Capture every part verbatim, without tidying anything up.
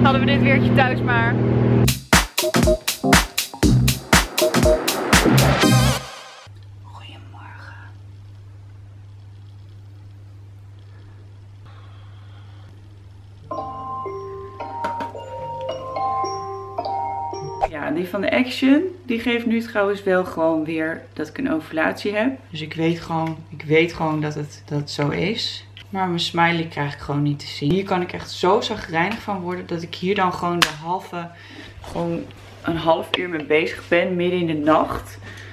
Hadden we dit weertje thuis maar. Goedemorgen. Ja, die van de Action, die geeft nu trouwens wel gewoon weer dat ik een ovulatie heb. Dus ik weet gewoon, ik weet gewoon dat het, dat het zo is. Maar mijn smiley krijg ik gewoon niet te zien. Hier kan ik echt zo chagrijnig van worden dat ik hier dan gewoon de halve, gewoon een half uur mee bezig ben, midden in de nacht.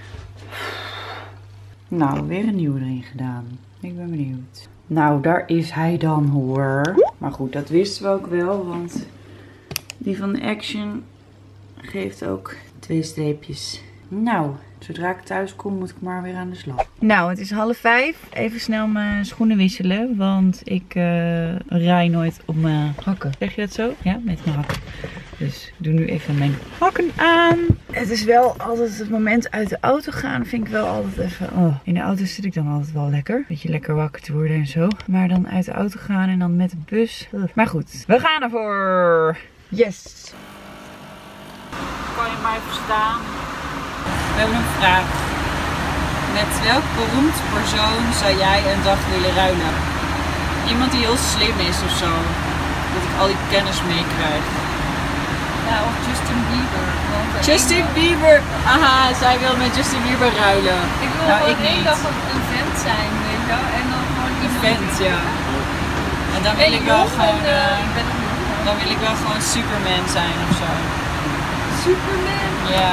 Nou, weer een nieuwe erin gedaan. Ik ben benieuwd. Nou, daar is hij dan hoor. Maar goed, dat wisten we ook wel, want die van de Action geeft ook twee streepjes. Nou, zodra ik thuis kom moet ik maar weer aan de slag. Nou, het is half vijf. Even snel mijn schoenen wisselen, want ik uh, rij nooit op mijn hakken. Zeg je dat zo? Ja, met mijn hakken. Dus ik doe nu even mijn hakken aan. Het is wel altijd het moment uit de auto gaan. Vind ik wel altijd even... Oh, in de auto zit ik dan altijd wel lekker. Beetje lekker wakker te worden en zo. Maar dan uit de auto gaan en dan met de bus. Maar goed, we gaan ervoor. Yes. Kan je mij verstaan? We hebben een vraag. Met welk beroemd persoon zou jij een dag willen ruilen? Iemand die heel slim is of zo. Dat ik al die kennis meekrijg. Ja, of Justin Bieber. Justin Bieber! Aha, zij wil met Justin Bieber ruilen. Ik wil nou, gewoon ik één niet. dag een vent zijn, weet je wel. En dan gewoon Een vent, ja. En dan wil hey, ik wel jong, gewoon... en, Uh, uh, ben dan wil ik wel gewoon Superman zijn of zo. Superman? Ja.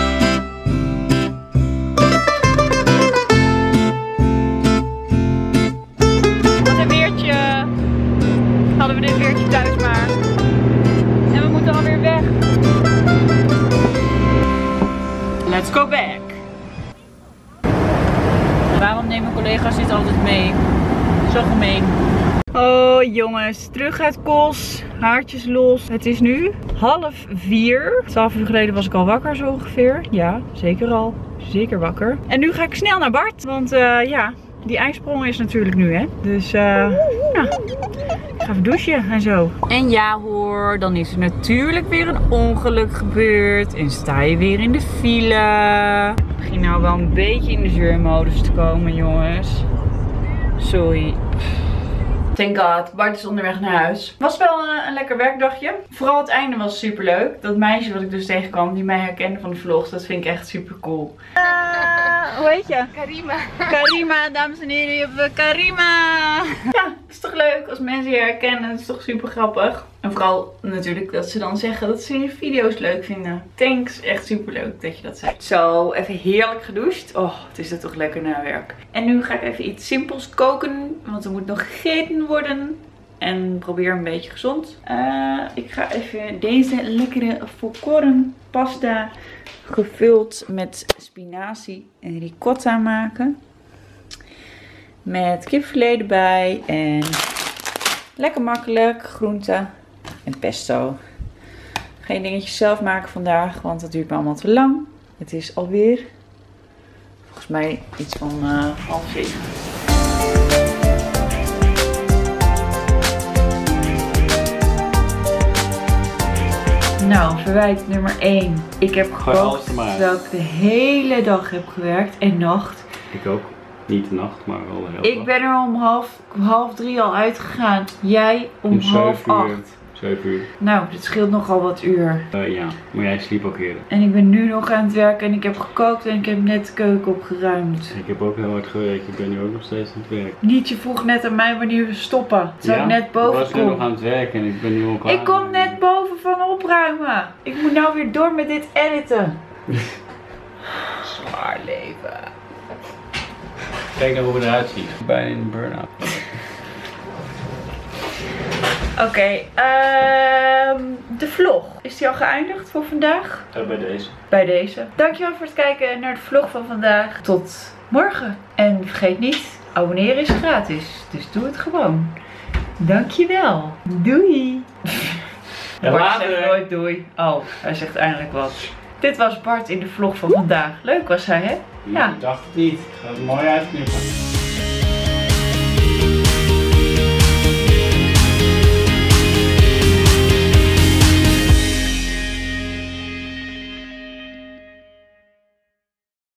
Wat een weertje. Hadden we dit weertje thuis maar. En we moeten alweer weg. Let's go back. Waarom nemen collega's dit altijd mee? Zo gemeen. Oh jongens, terug uit Kos. Haartjes los. Het is nu half vier. Twaalf uur geleden was ik al wakker zo ongeveer. Ja, zeker al. Zeker wakker. En nu ga ik snel naar Bart. Want uh, ja, die ijsprong is natuurlijk nu hè. Dus uh, ja, ik ga even douchen en zo. En ja hoor, dan is er natuurlijk weer een ongeluk gebeurd. En sta je weer in de file. Ik begin nou wel een beetje in de zeurmodus te komen jongens. Sorry. Thank God, Bart is onderweg naar huis. Was wel een, een lekker werkdagje. Vooral het einde was super leuk. Dat meisje wat ik dus tegenkwam, die mij herkende van de vlogs, dat vind ik echt super cool. Uh, hoe heet je? Karima. Karima, dames en heren, je hebt Karima. Ja, het is toch leuk als mensen je herkennen. Het is toch super grappig. En vooral natuurlijk dat ze dan zeggen dat ze je video's leuk vinden. Thanks, echt super leuk dat je dat zegt. Zo, even heerlijk gedoucht. Oh, het is er toch lekker na werk. En nu ga ik even iets simpels koken, want er moet nog gegeten worden. En probeer een beetje gezond. Uh, ik ga even deze lekkere volkoren pasta gevuld met spinazie en ricotta maken. Met kipfilet erbij en lekker makkelijk groenten en pesto. Geen dingetjes zelf maken vandaag, want dat duurt me allemaal te lang. Het is alweer volgens mij iets van uh, half zeven. Nou, verwijt nummer één. Ik heb gekookt terwijl ik de hele dag heb gewerkt en nacht. Ik ook. Niet de nacht, maar wel de hele dag. Ik ben er om half, half drie al uitgegaan. Jij om, om half uur, acht. zeven uur. Nou, dit scheelt nogal wat uur. Uh, ja, maar jij sliep ook eerder. En ik ben nu nog aan het werken en ik heb gekookt en ik heb net de keuken opgeruimd. Ik heb ook heel hard gewerkt. Ik ben nu ook nog steeds aan het werken. Niet, je vroeg net aan mij wanneer we stoppen. Zou ja? ik net boven komen? Ik was nu nog aan het werken en ik ben nu al klaar. Ik kom net boven van opruimen. Ik moet nou weer door met dit editen. Zwaar leven. Kijk naar hoe we eruit zien. Bijna in een burn-out. Oké, okay, uh, de vlog. Is die al geëindigd voor vandaag? Uh, bij deze. Bij deze. Dankjewel voor het kijken naar de vlog van vandaag. Tot morgen. En vergeet niet, abonneren is gratis. Dus doe het gewoon. Dankjewel. Doei. Ja, Bart later. zegt nooit doei. Oh, hij zegt eindelijk wat. Dit was Bart in de vlog van vandaag. Leuk was hij, hè? Ja. Ik dacht het niet. Ik ga het mooi uitknippen.